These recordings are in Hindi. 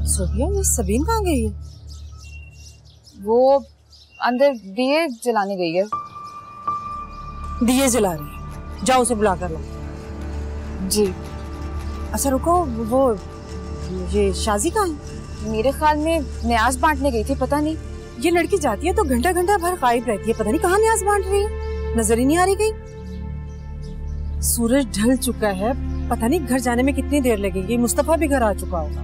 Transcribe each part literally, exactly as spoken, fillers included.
सोफिया, ये सबीन कहाँ गई है? वो अंदर दिए जलाने गई है। दिए जला रही है, जाओ उसे बुला कर लो। जी। अच्छा रुको, वो ये शाजी कहाँ है? मेरे ख्याल में न्याज बांटने गई थी, पता नहीं। ये लड़की जाती है तो घंटा घंटा भर गायब रहती है, पता नहीं कहाँ न्याज बांट रही है, नजर ही नहीं आ रही कहीं। सूरज ढल चुका है, पता नहीं घर जाने में कितनी देर लगेगी। मुस्तफा भी घर आ चुका होगा।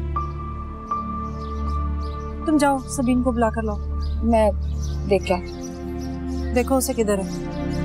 तुम जाओ सबीन को बुला कर लो। मैं देख क्या देखो उसे किधर है।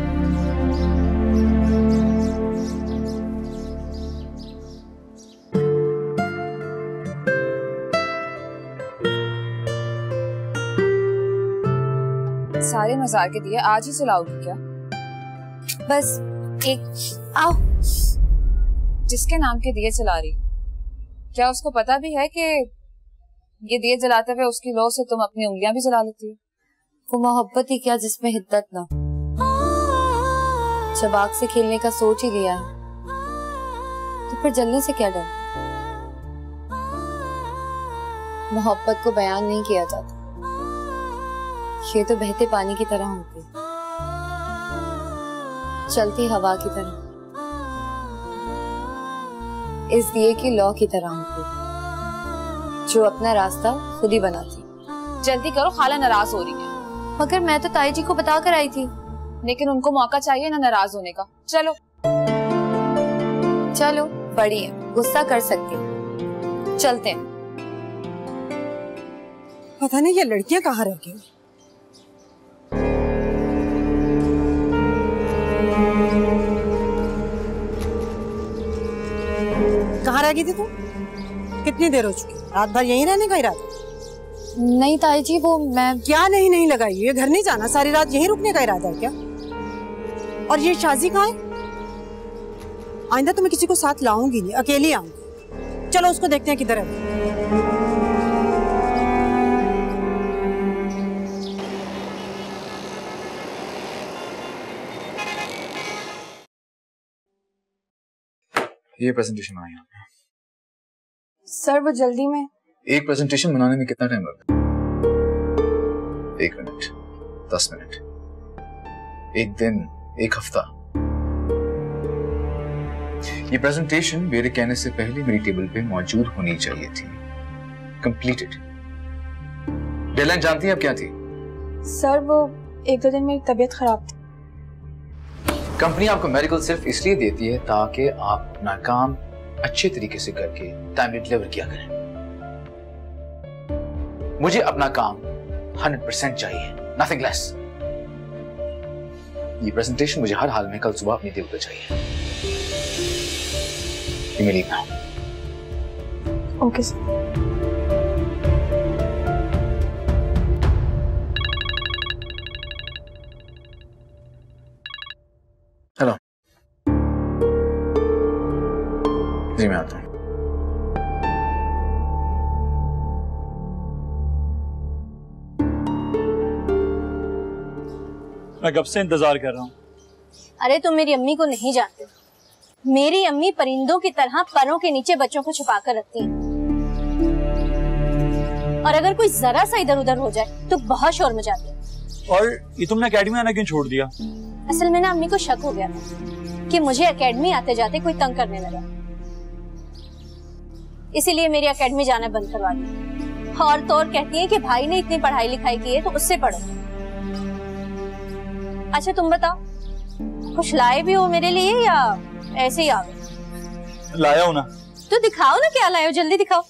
सारे मजार के दिए आज ही जलाओगी क्या? बस एक आओ। जिसके नाम के दिए जला रही, क्या उसको पता भी है कि ये दिए जलाते हुए उसकी लौ से तुम अपनी उंगलियां भी जला लेती हो? वो मोहब्बत ही क्या जिसमें हिद्दत ना। जब आग से खेलने का सोच ही लिया है तो फिर जलने से क्या डर। मोहब्बत को बयान नहीं किया जाता, ये तो बहते पानी की तरह होती, चलती हवा की तरह, इस दिए की लौ की तरह होती जो अपना रास्ता खुद ही बनाती। जल्दी करो, खाला नाराज हो रही है। मगर मैं तो ताई जी को बता कर आई थी। लेकिन उनको मौका चाहिए ना नाराज होने का। चलो चलो, बड़ी है, गुस्सा कर सकती, चलते हैं। पता नहीं ये लड़कियां कहाँ रह गई। कहाँ रह गई थी तू? कितनी देर हो चुकी? रात भर यहीं रहने का इरादा? नहीं ताई जी, वो मैं क्या नहीं नहीं लगाई, ये घर नहीं जाना, सारी रात यहीं रुकने का इरादा है क्या? और ये शाजी कहाँ है? आइंदा तो मैं किसी को साथ लाऊंगी नहीं, अकेली आऊंगी। चलो उसको देखते हैं किधर है। ये प्रेजेंटेशन बनाई आपने? सर वो जल्दी में। एक प्रेजेंटेशन बनाने में कितना टाइम लगता है? एक मिनट, दस मिनट, एक दिन, एक हफ्ता। ये प्रेजेंटेशन मेरे कहने से पहले मेरी टेबल पे मौजूद होनी चाहिए थी। कंप्लीटेड। डेडलाइन जानती हैं अब क्या थी? सर वो एक दो दिन मेरी तबीयत खराब थी। कंपनी आपको मेडिकल सिर्फ इसलिए देती है ताकि आप अपना काम अच्छे तरीके से करके टाइमली डिलीवर किया करें। मुझे अपना काम हंड्रेड परसेंट चाहिए, नथिंग लेस। ये प्रेजेंटेशन मुझे हर हाल में कल सुबह अपनी टेबल पर चाहिए। You may leave now. Okay sir. Hello जी, मैं आता हूँ। मैं कब से इंतजार कर रहा हूँ। अरे तुम मेरी अम्मी को नहीं जानते। मेरी अम्मी परिंदों की तरह परों के नीचे बच्चों को छुपा कर रखती हैं। और अगर कोई जरा सा इधर उधर हो जाए तो बहुत शोर मचाती है। और ये तुमने एकेडमी आना क्यों छोड़ दिया? असल में ना अम्मी को शक हो गया था कि मुझे एकेडमी आते जाते कोई तंग करने लगा, इसीलिए मेरी एकेडमी जाना बंद करवा दिया। और तो और कहती है कि भाई ने इतनी पढ़ाई लिखाई की है तो उससे पढ़ो। अच्छा तुम बताओ, कुछ लाए भी हो मेरे लिए या ऐसे ही आ गए? लाया हूं ना। तो दिखाओ ना क्या लाए हो, जल्दी दिखाओ।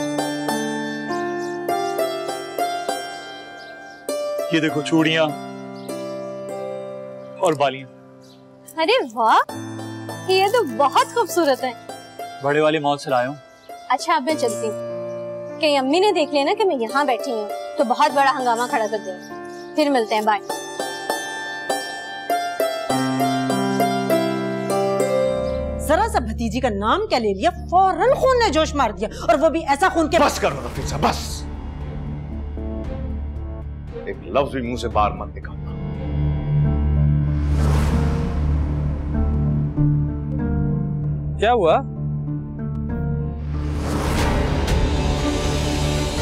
ये देखो चूड़ियां और बालियां। अरे वाह, ये तो बहुत खूबसूरत है। बड़े वाले मॉल से लाया हूं। अच्छा अब मैं चलती हूँ, कहीं अम्मी ने देख लिया ना कि मैं यहाँ बैठी हूँ तो बहुत बड़ा हंगामा खड़ा कर देंगे। फिर मिलते हैं, बाय। जरा सा भतीजी का नाम क्या ले लिया, फौरन खून ने जोश मार दिया, और वो भी ऐसा खून के। बस करो नफीसा, बस। एक लफ्ज भी मुंह से बाहर मत निकालना। क्या हुआ?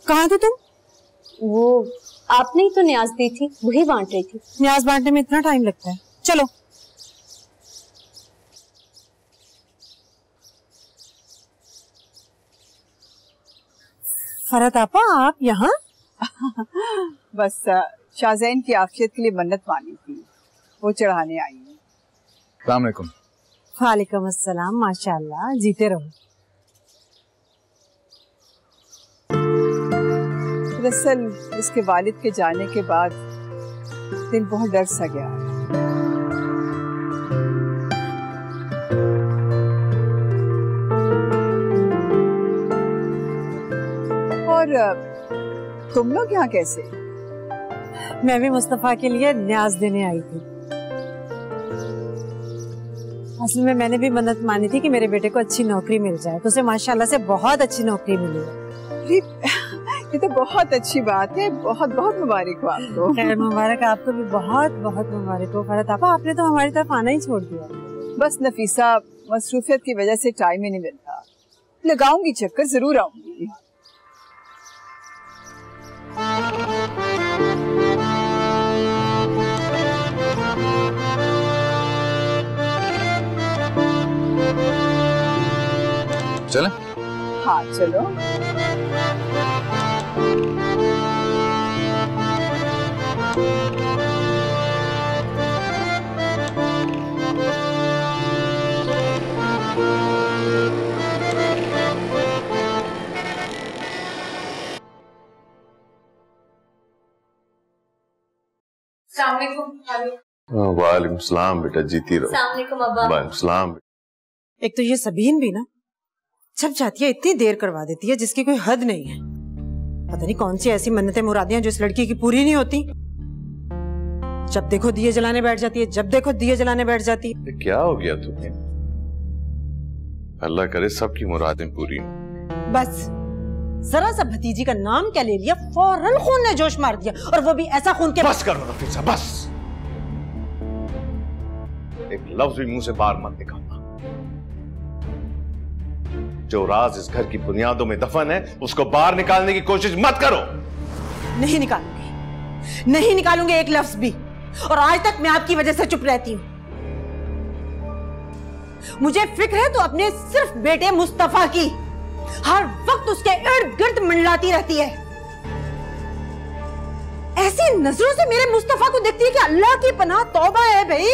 कहाँ थे तुम? वो आपने ही तो न्याज दी थी, वही बांट रही थी। न्याज बांटने में इतना टाइम लगता है? चलो। फरहत आपा, आप यहाँ? बस शाहजैन की आफियत के लिए मन्नत मानी थी, वो चढ़ाने आई हूँ। अस्सलाम वालेकुम। वालेकुम अस्सलाम। माशाल्लाह, जीते रहो। दरअसल उसके वालिद के जाने के बाद दिल बहुत डर सा गया है। और तुम लोग यहाँ कैसे? मैं भी मुस्तफा के लिए न्याज देने आई थी। असल में मैंने भी मन्नत मानी थी कि मेरे बेटे को अच्छी नौकरी मिल जाए, तो उसे माशाल्लाह से बहुत अच्छी नौकरी मिली है। ये तो बहुत अच्छी बात है, बहुत बहुत मुबारक हो आपको। खैर मुबारक, आपको भी बहुत बहुत मुबारक हो। फरहत आपा, आपने तो हमारी तरफ आना ही छोड़ दिया। बस नफीसा, मसरूफियत की वजह से टाइम ही नहीं मिलता। लगाऊंगी चक्कर, जरूर आऊंगी। चलें? हाँ चलो। वालेकुम सलाम बेटा, जीती रहो। वालेकुम सलाम। एक तो ये सबीन भी ना जब जाती है इतनी देर करवा देती है जिसकी कोई हद नहीं है। पता नहीं कौन सी ऐसी मन्नतें मुरादियां जो इस लड़की की पूरी नहीं होती। जब देखो दिए जलाने बैठ जाती है, जब देखो दिए जलाने बैठ जाती है। क्या हो गया तुम्हें? अल्लाह करे सबकी मुरादें पूरी हो। बस जरा सा भतीजी का नाम क्या ले लिया, फौरन खून ने जोश मार दिया, और वो भी ऐसा खून के। बस करो नफीसा, बस। एक लफ्ज भी मुंह से बाहर मत निकालना। जो राज इस घर की बुनियादों में दफन है उसको बाहर निकालने की कोशिश मत करो। नहीं निकालूंगी, नहीं निकालूंगी एक लफ्ज भी। और आज तक मैं आपकी वजह से चुप रहती हूं। मुझे फिक्र है तो अपने सिर्फ बेटे मुस्तफा की। हर वक्त उसके इर्द गिर्द मंडलाती रहती है। ऐसी नजरों से मेरे मुस्तफा को देखती है कि अल्लाह की पनाह तौबा है भाई।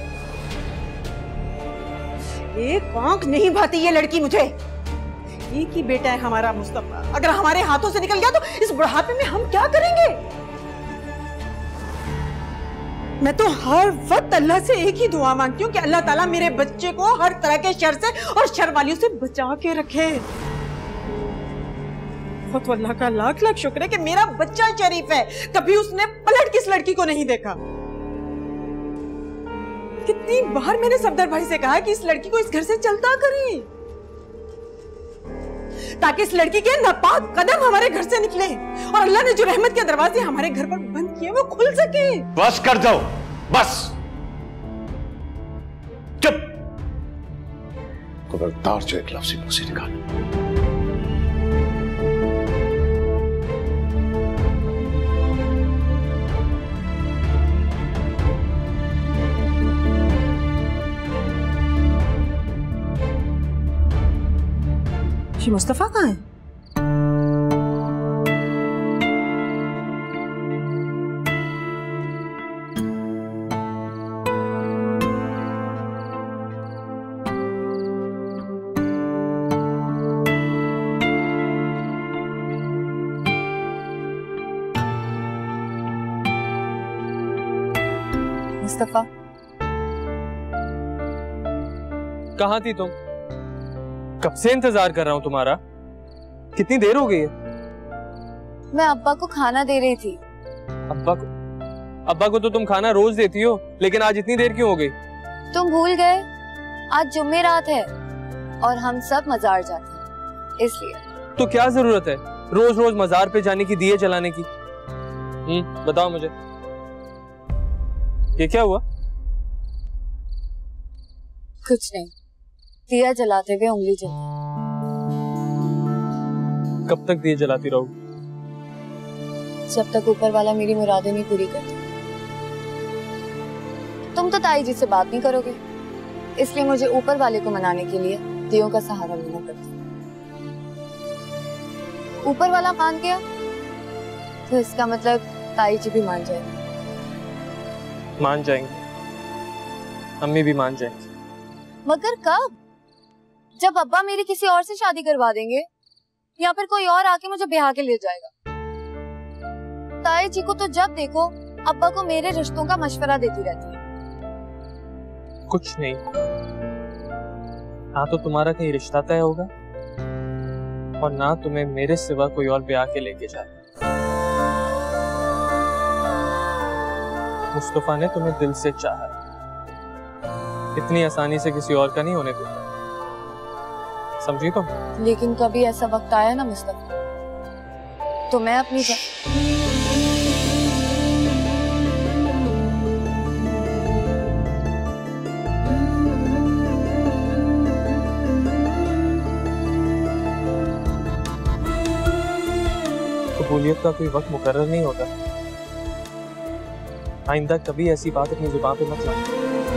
एक आंख नहीं भाती ये लड़की मुझे। एक ही बेटा है हमारा मुस्तफा, अगर हमारे हाथों से निकल गया तो इस बुढ़ापे में हम क्या करेंगे? मैं तो हर वक्त अल्लाह से एक ही दुआ मांगती हूँ कि अल्लाह ताला मेरे बच्चे को हर तरह के शर से और शर वालियों से बचा के रखे। तो अल्लाह का लाख लाख शुक्र है कि मेरा बच्चा शरीफ है, कभी उसने पलट किस लड़की को नहीं देखा। कितनी बार मैंने सफदर भाई से कहा कि इस लड़की को इस घर से चलता करें, ताकि इस लड़की के नापाक कदम हमारे घर से निकले और अल्लाह ने जो रहमत के दरवाजे हमारे घर पर बंद किए वो खुल सके। बस कर जाओ, बस चुप। खबरदार जो एक लफ्ज़ मुंह से निकालो। मुस्तफा कहाँ है? मुस्तफा, कहाँ थी तुम? कब से इंतजार कर रहा हूँ तुम्हारा। कितनी देर हो गई है? मैं अब्बा को खाना दे रही थी। अब्बा को? अब्बा को तो तुम खाना रोज देती हो, लेकिन आज इतनी देर क्यों हो गई? तुम भूल गए आज जुम्मे रात है और हम सब मजार जाते हैं, इसलिए। तो क्या जरूरत है रोज रोज मजार पे जाने की, दिए जलाने की? हम्म बताओ मुझे, ये क्या हुआ? कुछ नहीं, दिया जलाते हुए उंगली जल। कब तक दिए जलाती रहोगी? जब तक ऊपर वाला मेरी मुरादें नहीं पूरी करता। तुम तो ताई जी से बात नहीं करोगे, इसलिए मुझे ऊपर वाले को मनाने के लिए दियों का सहारा लेना पड़ता। ऊपर वाला मान गया तो इसका मतलब ताई जी भी मान जाएंगे। मान जाएंगे, अम्मी भी मान जाएंगी। मगर कब? जब अब्बा मेरी किसी और से शादी करवा देंगे या फिर कोई और आके मुझे ब्याह के ले जाएगा। ताई जी को तो जब देखो अब्बा को मेरे रिश्तों का मशवरा देती रहती है। कुछ नहीं, ना तो तुम्हारा कहीं रिश्ता तय होगा और ना तुम्हें मेरे सिवा कोई और ब्याह के लेके जाएगा। मुस्तफा ने तुम्हें दिल से चाहा, इतनी आसानी से किसी और का नहीं होने देगा, समझी तुम? लेकिन कभी ऐसा वक्त आया ना मुस्तफा, तो मैं अपनी जा... कबूलियत का कोई वक्त मुकर्रर नहीं होता। आइंदा कभी ऐसी बात अपनी जुबान पे मत लाना।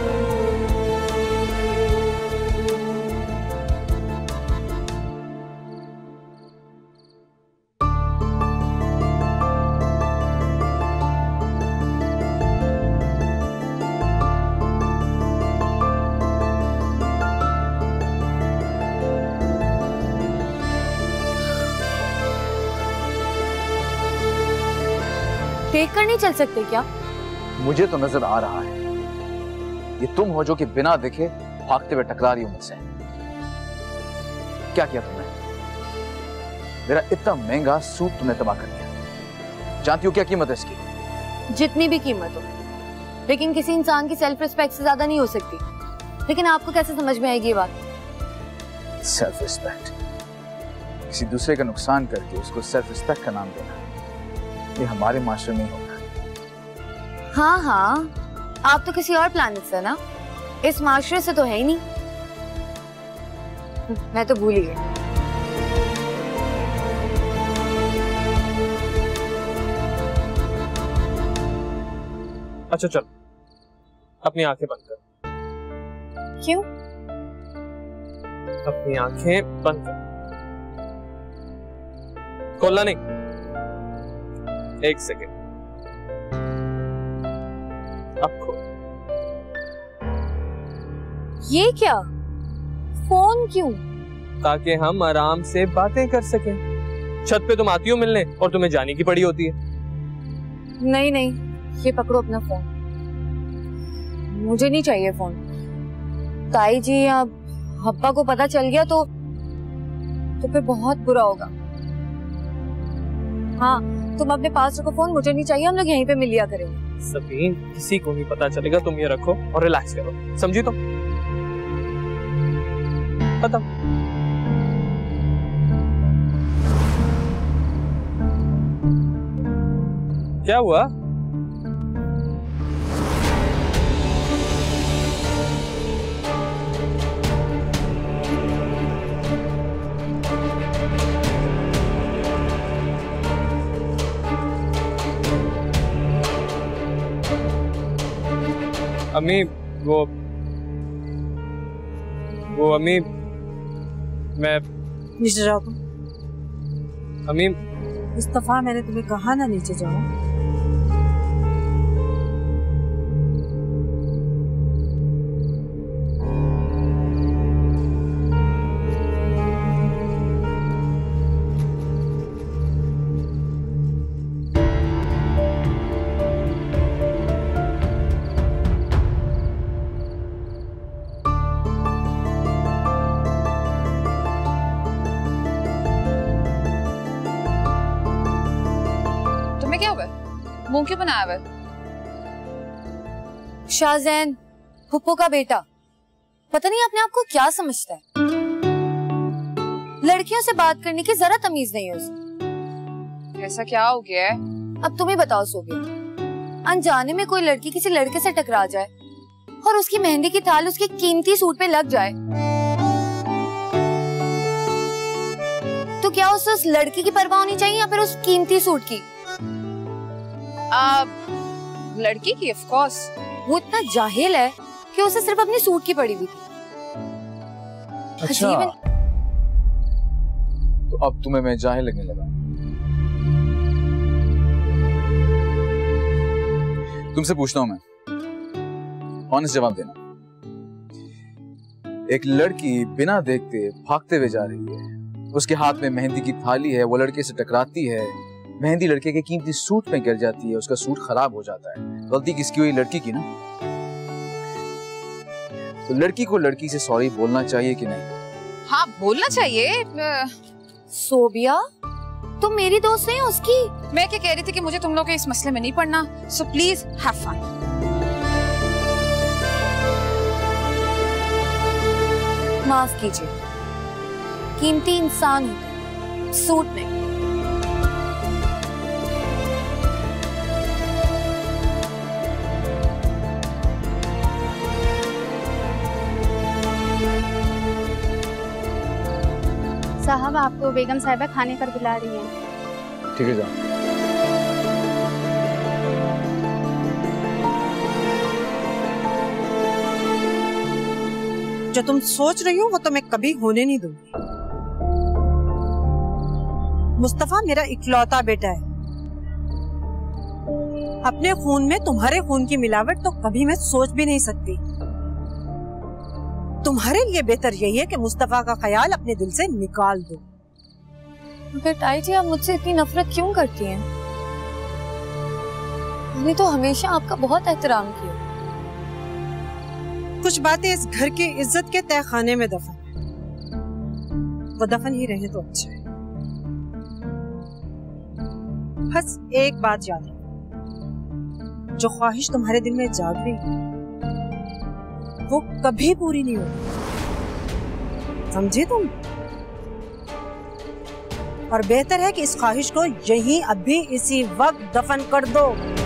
देख कर नहीं चल सकते क्या? मुझे तो नजर आ रहा है ये तुम हो जो कि बिना देखे भागते हुए टकरा रही हो मुझसे। क्या किया तुमने? मेरा इतना महंगा सूट तुमने तबाह कर दिया। जानती हो क्या कीमत है इसकी? जितनी भी कीमत हो, लेकिन किसी इंसान की सेल्फ रिस्पेक्ट से ज्यादा नहीं हो सकती। लेकिन आपको कैसे समझ में आएगी ये बात? सेल्फ रिस्पेक्ट, किसी दूसरे का नुकसान करके उसको सेल्फ रिस्पेक्ट का नाम देना, ये हमारे माशरे में होगा। हाँ हाँ, आप तो किसी और प्लैनेट से ना, इस माशरे से तो है ही नहीं। मैं तो भूल ही गई। अच्छा चल, अपनी आंखें बंद कर। क्यों? अपनी आंखें बंद कर, खोलना नहीं। एक सेकेंड, अब खोल। ये क्या? फोन क्यों? ताकि हम आराम से बातें कर सकें। छत पे तुम आती हो मिलने और तुम्हें जाने की पड़ी होती है। नहीं नहीं, ये पकड़ो अपना फोन। मुझे नहीं चाहिए फोन। ताई जी या अब्बा को पता चल गया तो तो फिर बहुत बुरा होगा। हाँ, तुम अपने पास रखो फोन, मुझे नहीं चाहिए। हम लोग यहीं पे मिल लिया करेंगे। सबीन, किसी को नहीं पता चलेगा। तुम ये रखो और रिलैक्स करो, समझी तुम? खत्म। क्या हुआ? अम्मी, वो वो अम्मी, मैं नीचे जाओ तुम। अम्मी, मुस्तफा, मैंने तुम्हें कहा ना नीचे जाओ। मुंह क्यों बनाया हुआ? शाहजैन, फुप्पो का बेटा, पता नहीं अपने आप को क्या समझता है। लड़कियों से बात करने की जरा तमीज नहीं है उसे। ऐसा क्या हो गया है? अब तुम ही बताओ सोबिया, अनजाने में कोई लड़की किसी लड़के से टकरा जाए और उसकी मेहंदी की थाल उसके कीमती सूट पे लग जाए तो क्या उसे उस लड़की की परवाह होनी चाहिए या फिर उस कीमती सूट की? आ, लड़की की ऑफ कोर्स। वो इतना जाहिल है कि उसे सिर्फ अपनी सूट की पड़ी हुई थी। अच्छा, तो अब तुम्हें मैं जाहिल लगने लगा। तुमसे पूछता हूं मैं, ऑनेस्ट जवाब देना। एक लड़की बिना देखते भागते हुए जा रही है, उसके हाथ में मेहंदी की थाली है, वो लड़के से टकराती है, मेहंदी लड़के के कीमती सूट में गिर जाती है, उसका सूट खराब हो जाता है। गलती किसकी हुई? लड़की की ना। तो लड़की को लड़की से सॉरी बोलना चाहिए कि नहीं? हाँ, बोलना चाहिए। सोबिया, तुम मेरी दोस्त नहीं हो उसकी। मैं क्या कह रही थी कि मुझे तुम लोग के इस मसले में नहीं पड़ना, सो प्लीज हैव फन। माफ कीजिए, कीमती इंसान होता है, सूट नहीं। साहब, आपको बेगम साहिबा खाने पर बुला रही हैं। ठीक है, जाओ। जो तुम सोच रही हो वो तो मैं कभी होने नहीं दूंगी। मुस्तफा मेरा इकलौता बेटा है। अपने खून में तुम्हारे खून की मिलावट तो कभी मैं सोच भी नहीं सकती। तुम्हारे लिए बेहतर यही है कि मुस्तफा का ख्याल अपने दिल से निकाल दो। मगर ताई जी, आप मुझसे इतनी नफरत क्यों करती हैं? मैंने तो हमेशा आपका बहुत एहतराम किया। कुछ बातें इस घर की इज्जत के तहखाने में दफन है, वो दफन ही रहे तो अच्छा है। बस एक बात याद रखो, जो ख्वाहिश तुम्हारे दिल में जाग रही है वो कभी पूरी नहीं होगी, समझे तुम? और बेहतर है कि इस ख्वाहिश को यहीं अभी इसी वक्त दफन कर दो।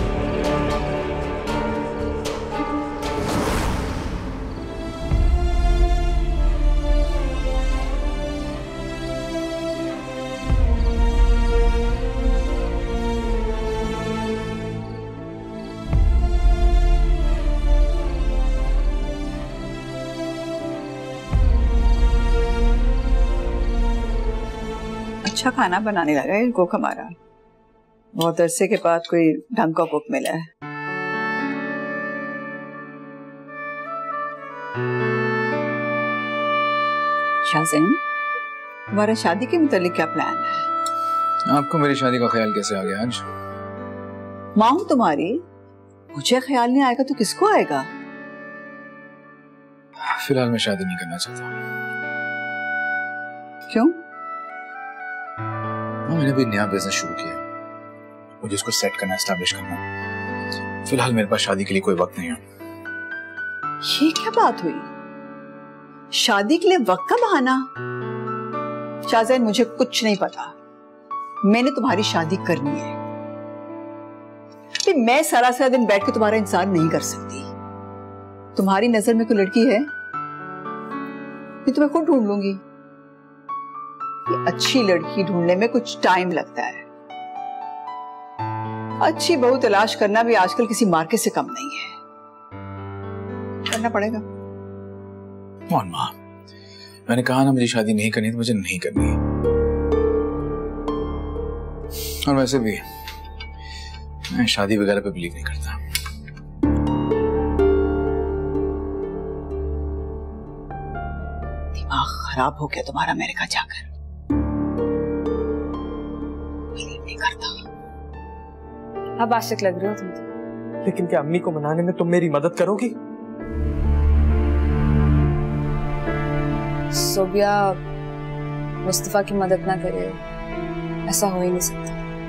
अच्छा खाना बनाने लगा है कुक हमारा। बहुत अरसे के बाद कोई ढंग का कुक मिला है। शाहज़ैन, तुम्हारा शादी के मुतालिक क्या प्लान है? आपको मेरी शादी का ख्याल कैसे आ गया आज? माँ हूं तुम्हारी, मुझे ख्याल नहीं आएगा तो किसको आएगा? फिलहाल मैं शादी नहीं करना चाहता। क्यों? मैंने भी नया बिजनेस शुरू किया, मुझे इसको सेट करना, एस्टैब्लिश करना। फिलहाल मेरे पास शादी के लिए कोई वक्त नहीं है। ये क्या बात हुई? शादी के लिए वक्त का बहाना? शाहज़ैन, मुझे कुछ नहीं पता, मैंने तुम्हारी शादी करनी है। मैं सारा सारा दिन बैठ के तुम्हारा इंतजार नहीं कर सकती। तुम्हारी नजर में कोई लड़की है, मैं तुम्हें खुद ढूंढ लूंगी। अच्छी लड़की ढूंढने में कुछ टाइम लगता है। अच्छी बहू तलाश करना भी आजकल किसी मार्केट से कम नहीं है, करना पड़ेगा। कौन माँ, मैंने कहा ना मुझे शादी नहीं करनी तो मुझे नहीं करनी है। और वैसे भी मैं शादी वगैरह पे बिलीव नहीं करता। दिमाग खराब हो गया तुम्हारा अमेरिका जाकर, बिलीव नहीं करता। अब आशिक लग रहे हो तुम तो। लेकिन क्या अम्मी को मनाने में तुम मेरी मदद करोगी? सोबिया मुस्तफा की मदद ना करे, ऐसा हो ही नहीं सकता।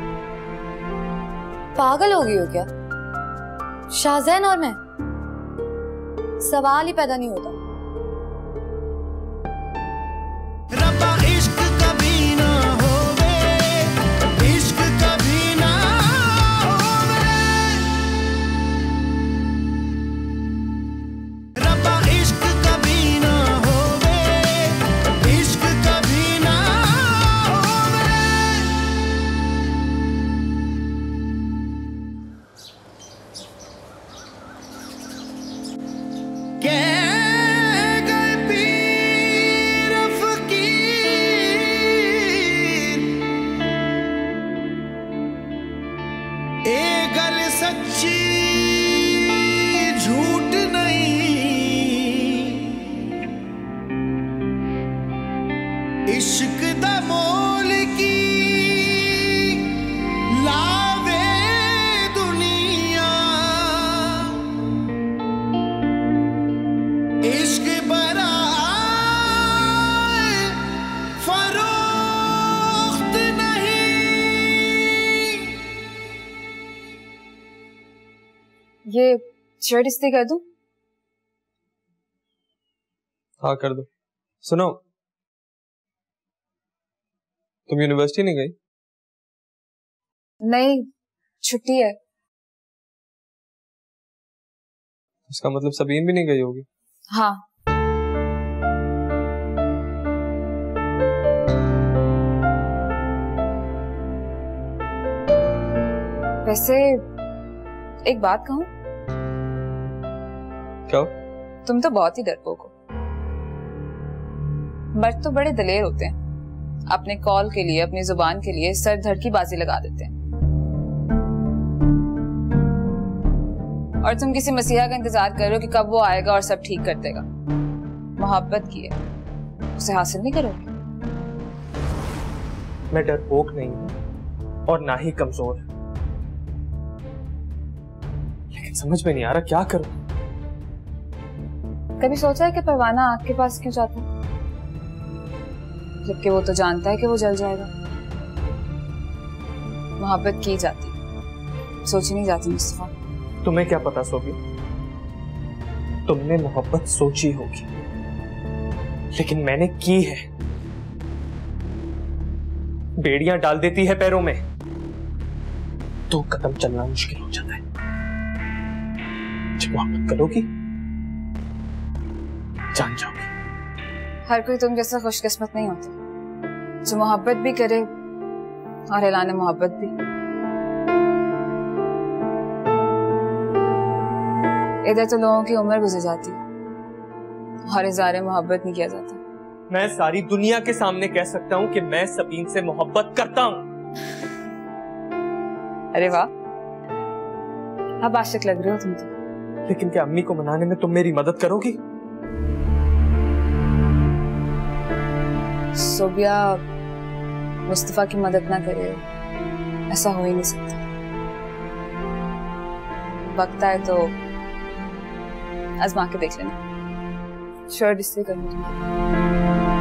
पागल हो गई हो क्या? शाहज़ैन और मैं, सवाल ही पैदा नहीं होता। इश्क दा मोल की लावे दुनिया, इश्क बरा फरोख्त नहीं। ये शर्ट इस्त्री कर दूं? हाँ कर दो। सुनो, तुम यूनिवर्सिटी नहीं गई? नहीं, छुट्टी है। इसका मतलब सबीन भी नहीं गई होगी। हाँ। वैसे एक बात कहूं? क्या? तुम तो बहुत ही डरपोक हो। मर्द तो बड़े दलेर होते हैं, अपने कॉल के लिए, अपनी जुबान के लिए सर धड़ की बाजी लगा देते हैं। और तुम किसी मसीहा का इंतजार कर रहे हो कि कब वो आएगा और सब ठीक कर देगा। मोहब्बत की है, उसे हासिल नहीं करोगे। मैं डरपोक नहीं हूं और ना ही कमजोर, लेकिन समझ में नहीं आ रहा क्या करूं। कभी सोचा है कि परवाना आग के पास क्यों जाता है, जबकि वो तो जानता है कि वो जल जाएगा। मोहब्बत की जाती, सोची नहीं जाती मुस्तफा। तुम्हें क्या पता सोफी, तुमने मोहब्बत सोची होगी, लेकिन मैंने की है। बेड़ियां डाल देती है पैरों में, दो कदम चलना मुश्किल हो जाता है। जब मोहब्बत करोगी जान जाओगी। हर कोई तुम जैसा खुशकिस्मत नहीं होता जो मोहब्बत भी करे और ऐलान मोहब्बत भी। इधर तो लोगों की उम्र गुजर जाती है और इज़हार मोहब्बत नहीं किया जाता। मैं सारी दुनिया के सामने कह सकता हूं कि मैं सबीन से मोहब्बत करता हूं। अरे वाह, अब आशिक लग रहे हो तुम तो। लेकिन क्या अम्मी को मनाने में तुम मेरी मदद करोगी? सोबिया मुस्तफा की मदद ना करे, ऐसा हो ही नहीं सकता। वक्त आए तो आजमा के देख लेना। शर्ट इसलिए करनी तुम्हें।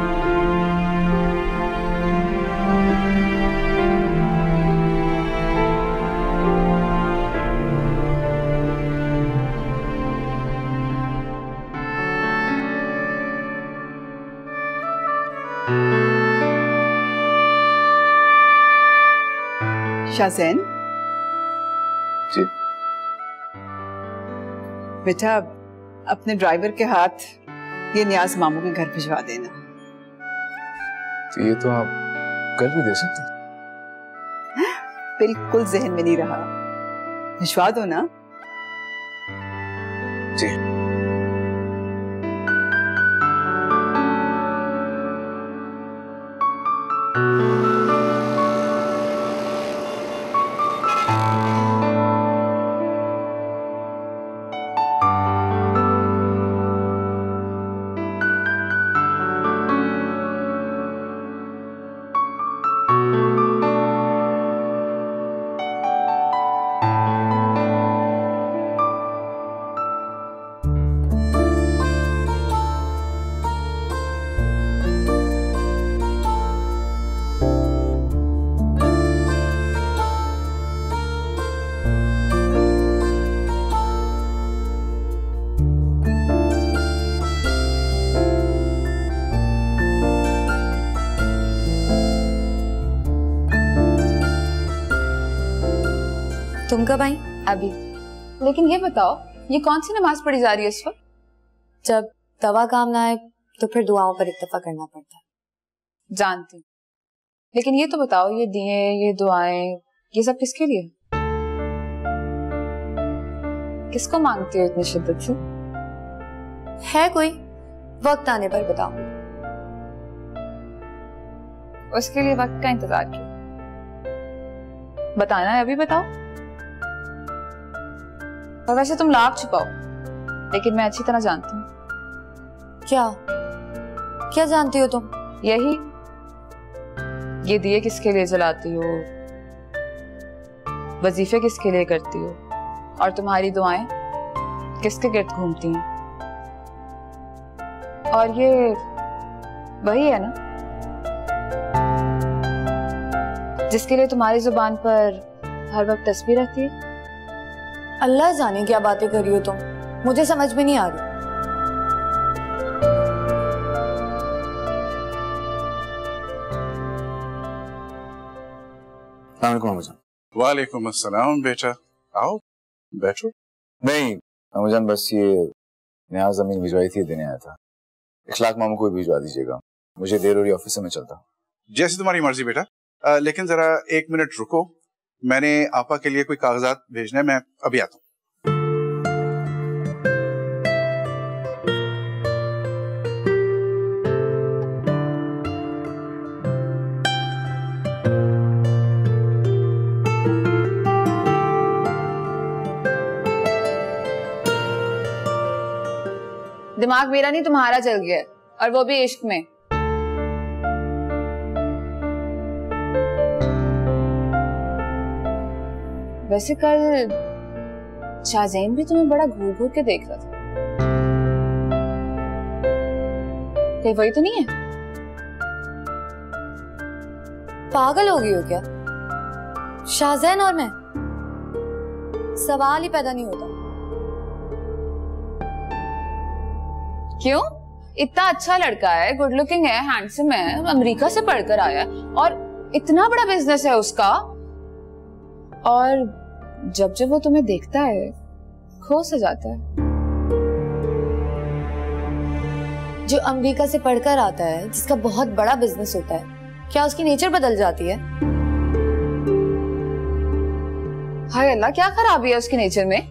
शाज़ैन जी बेटा, अपने ड्राइवर के हाथ ये नियाज मामू के घर भिजवा देना। तो ये तो आप कल भी दे सकते। बिल्कुल जहन में नहीं रहा, भिजवा दो ना। जी तुम कब आई? अभी। लेकिन ये बताओ, ये कौन सी नमाज पढ़ी जा रही है इस वक्त? जब दवा काम ना आए तो फिर दुआओं पर इत्तेफा करना पड़ता है। जानती, लेकिन ये तो बताओ, ये दिए, ये दुआएं, ये सब किसके लिए? किसको मांगती हो इतनी शिद्दत से? है कोई, वक्त आने पर बताऊंगी। उसके लिए वक्त का इंतजार क्यों? बताना है अभी बताओ। और वैसे तुम लाभ छुपाओ, लेकिन मैं अच्छी तरह जानती हूँ। क्या क्या जानती हो तुम? यही ये दिए किसके लिए जलाती हो, वजीफे किसके लिए करती हो, और तुम्हारी दुआएं किसके गिर्द घूमती हैं? और ये वही है ना जिसके लिए तुम्हारी जुबान पर हर वक्त तस्बीह रहती है? अल्लाह जाने क्या बातें कर रही हो तुम, मुझे समझ में नहीं आ रही। वालेकुम अस्सलाम बेटा, आओ बैठो। नहीं अम्माजान, बस ये नया जमीन भिजवाई थी, देने आया था। इखलाक मामू को भी भिजवा दीजिएगा, मुझे देर हो रही, ऑफिस से मैं चलता हूँ। जैसे तुम्हारी मर्जी बेटा, आ, लेकिन जरा एक मिनट रुको, मैंने आपा के लिए कोई कागजात भेजने, मैं अभी आता हूँ। दिमाग मेरा नहीं तुम्हारा चल गया है, और वो भी इश्क में। वैसे कल शाहजैन भी तुम्हें बड़ा घूर घूर के देख रहा था, कहीं वही तो नहीं है? पागल हो गई हो क्या? शाहजैन और मैं, सवाल ही पैदा नहीं होता। क्यों? इतना अच्छा लड़का है, गुड लुकिंग है, हैंडसम है, अमेरिका से पढ़कर आया है, और इतना बड़ा बिजनेस है उसका, और जब जब वो तुम्हें देखता है खो सा जाता है। जो अमेरिका से पढ़कर आता है, जिसका बहुत बड़ा बिजनेस होता है, क्या उसकी नेचर बदल जाती है? हाय अल्लाह, क्या खराबी है उसकी नेचर में?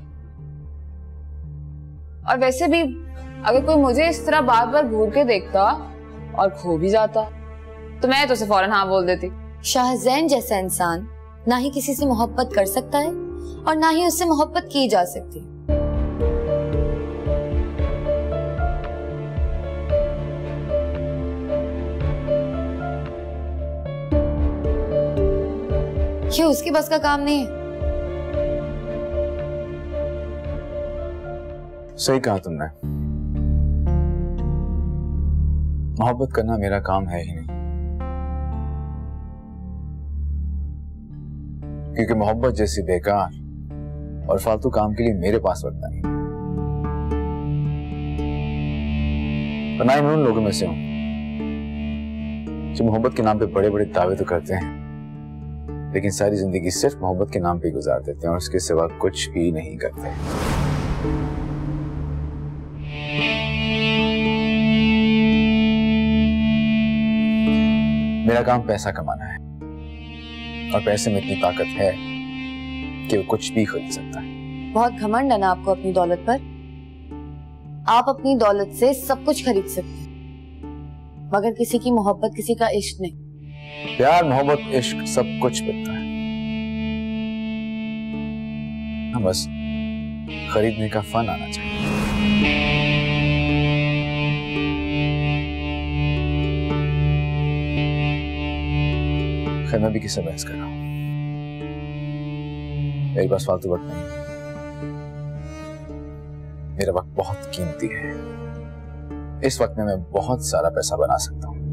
और वैसे भी अगर कोई मुझे इस तरह बार बार घूर के देखता और खो भी जाता तो मैं तो उसे फौरन हाँ बोल देती। शाहजैन जैसा इंसान ना ही किसी से मोहब्बत कर सकता है और ना ही उससे मोहब्बत की जा सकती। ये उसकी बस का काम नहीं है। सही कहा तुमने, मोहब्बत करना मेरा काम है ही नहीं, क्योंकि मोहब्बत जैसी बेकार और फालतू काम के लिए मेरे पास वक्त नहीं। और ना ही मैं उन लोगों में से हूं जो मोहब्बत के नाम पे बड़े बड़े दावे तो करते हैं, लेकिन सारी जिंदगी सिर्फ मोहब्बत के नाम पे गुजार देते हैं और उसके सिवा कुछ भी नहीं करते। मेरा काम पैसा कमाना है, और पैसे में इतनी ताकत है कि वो कुछ भी खरीद सकता है। बहुत घमंड है ना आपको अपनी दौलत पर। आप अपनी दौलत से सब कुछ खरीद सकते हैं, मगर किसी की मोहब्बत, किसी का इश्क नहीं। प्यार, मोहब्बत, इश्क सब कुछ बिकता है, हम बस खरीदने का फन आना चाहिए। खैर, मैं भी किससे बहस कर रहा हूं, मेरे पास फालतू वक्त नहीं, मेरा वक्त बहुत कीमती है। इस वक्त में मैं बहुत सारा पैसा बना सकता हूं,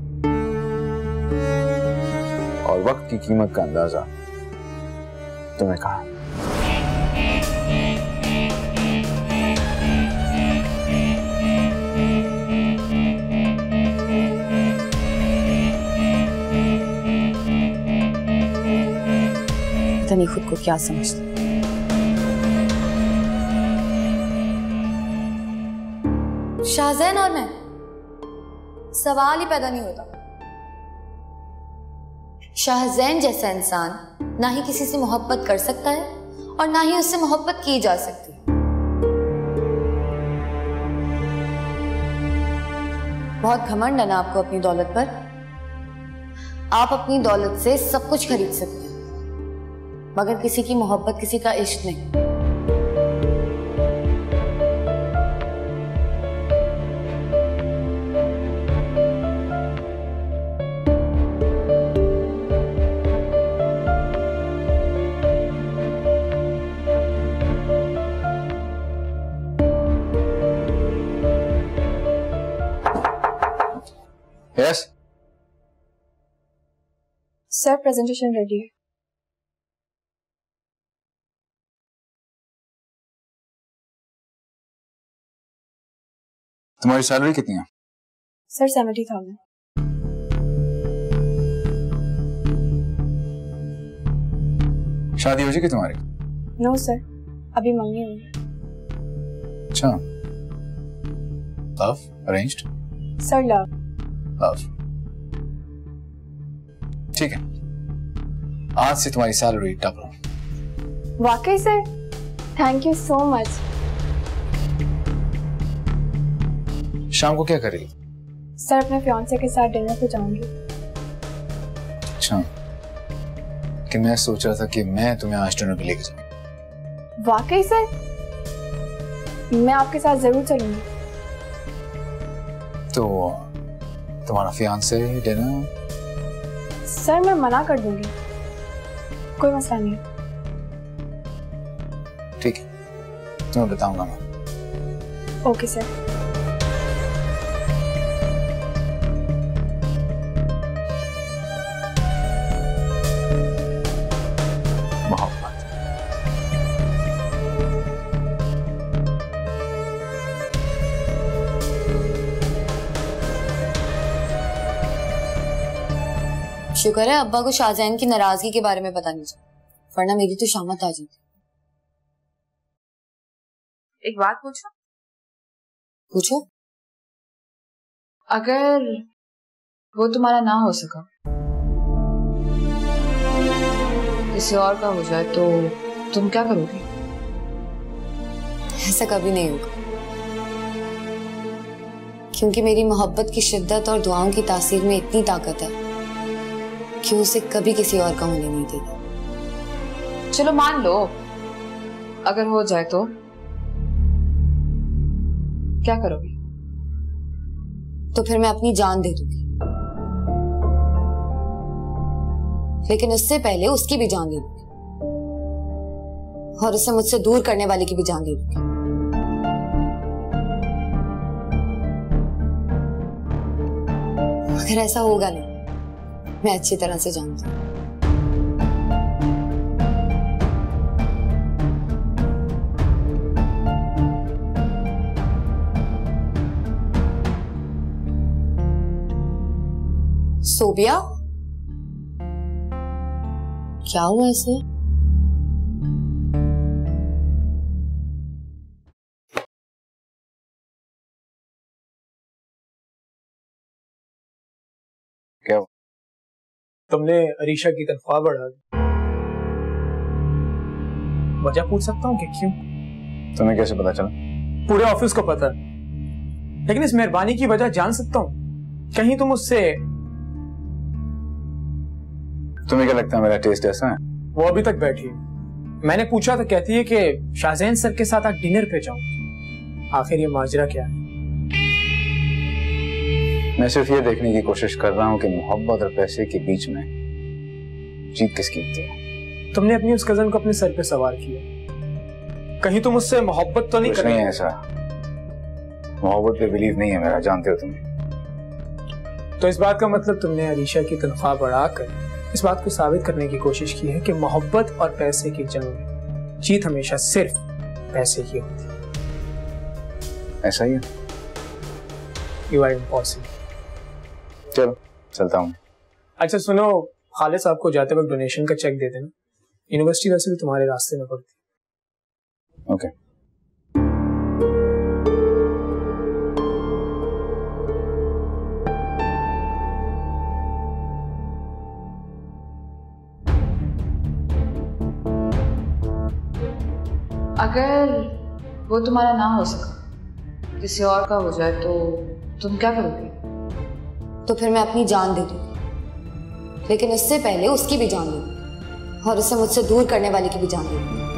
और वक्त की कीमत का अंदाजा तुम्हें कहा। पता नहीं खुद को क्या समझता। शाहजैन और मैं, सवाल ही पैदा नहीं होता। शाहजैन जैसा इंसान ना ही किसी से मोहब्बत कर सकता है और ना ही उससे मोहब्बत की जा सकती। बहुत घमंड है ना आपको अपनी दौलत पर। आप अपनी दौलत से सब कुछ खरीद सकते हैं, मगर किसी की मोहब्बत, किसी का इश्क नहीं। यस सर, प्रेजेंटेशन रेडी है। तुम्हारी सैलरी कितनी है? Sir seventy thousand. शादी हो जाएगी तुम्हारी? नो सर, अभी मंगनी हुई। अच्छा, love arranged? Sir love. Love, ठीक है। आज से तुम्हारी सैलरी डबल। वाकई sir, thank you so much. शाम को क्या करेगी? सर अपने फियांसे के साथ डिनर पे जाऊंगी। अच्छा, कि मैं सोच रहा था कि मैं तुम्हें आज डिनर पे लेके जाऊं। वाकई सर, मैं आपके साथ जरूर चलूंगी। तो तुम्हारा फियांसे डिनर? सर मैं मना कर दूंगी, कोई मसला नहीं। ठीक है, तुम्हें बताऊंगा मैं। Okay sir. शुक्र है अब्बा को शाहजहान की नाराजगी के बारे में पता नहीं चला, वरना मेरी तो शामत आ जाती। एक बात पूछो? पूछो। अगर वो तुम्हारा ना हो सका, किसी और का हो जाए, तो तुम क्या करोगी? ऐसा कभी नहीं होगा, क्योंकि मेरी मोहब्बत की शिद्दत और दुआओं की तासीर में इतनी ताकत है कि उसे कभी किसी और का होने नहीं देगी। चलो मान लो अगर हो जाए तो क्या करोगी? तो फिर मैं अपनी जान दे दूंगी, लेकिन उससे पहले उसकी भी जान दे दूंगी और उसे मुझसे दूर करने वाले की भी जान दे दूंगी। अगर ऐसा होगा नहीं, मैं अच्छी तरह से जानती हूँ। सोबिया, क्या हुआ इसे? क्या? तुमने अरीशा की तनख्वाह बढ़ा दी। वजह पूछ सकता हूँ कि क्यों? तुम्हें कैसे पता चला? पूरे ऑफिस को पता है, लेकिन इस मेहरबानी की वजह जान सकता हूँ? कहीं तुम उससे... तुम्हें क्या लगता है मेरा टेस्ट ऐसा है? वो अभी तक बैठी है। मैंने पूछा तो कहती है कि शाहजहान सर के साथ आज डिनर पे जाऊं। आखिर ये माजरा क्या है? मैं सिर्फ ये देखने की कोशिश कर रहा हूँ कि मोहब्बत और पैसे के बीच में जीत किसकी होती है। तुमने अपनी उस कजन को अपने सर पे सवार किया, कहीं तुम उससे मोहब्बत तो नहीं कर रही? नहीं ऐसा, मोहब्बत पे बिलीव नहीं है मेरा, जानते हो तुम। तो इस बात का मतलब तुमने अरीशा की तनख्वाह बढ़ाकर इस बात को साबित करने की कोशिश की है कि मोहब्बत और पैसे की जंग में जीत हमेशा सिर्फ पैसे की होती है। ऐसा ही है? You are impossible. चलो चलता हूँ। अच्छा सुनो, खालिद साहब को जाते वक्त डोनेशन का चेक दे देना। यूनिवर्सिटी वैसे भी तुम्हारे रास्ते में पड़ती है। ओके। अगर वो तुम्हारा ना हो सका, किसी और का हो जाए, तो तुम क्या करोगी? तो फिर मैं अपनी जान दे दूंगी, लेकिन उससे पहले उसकी भी जान दे दूंगी और उसे मुझसे दूर करने वाले की भी जान दे दूंगी।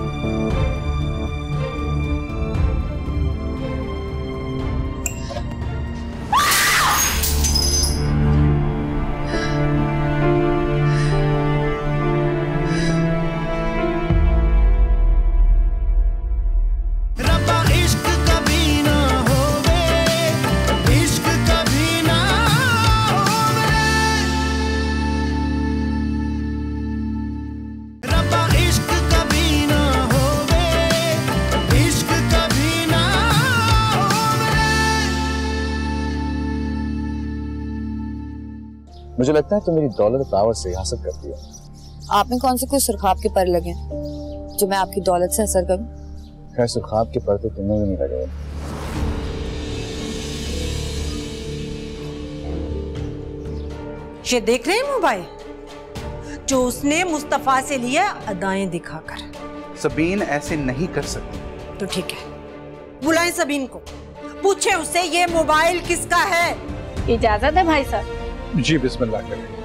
इश्क कभी ना मुझे लगता है तुम मेरी दौलत पावर से हासिल करती हो। आप में कौन से कोई सुरखाब के पर लगे जो मैं आपकी दौलत से असर करूं? खैर सुरखाब के पर तो तुम्हें भी नहीं लगे। ये देख रहे हैं मोबाइल जो उसने मुस्तफा से लिया अदाएं दिखाकर। सबीन ऐसे नहीं कर सकती। तो ठीक है, बुलाएं सबीन को, पूछे उससे ये मोबाइल किसका है। इजाजत है भाई साहब? जी बिस्मिल्लाह करें।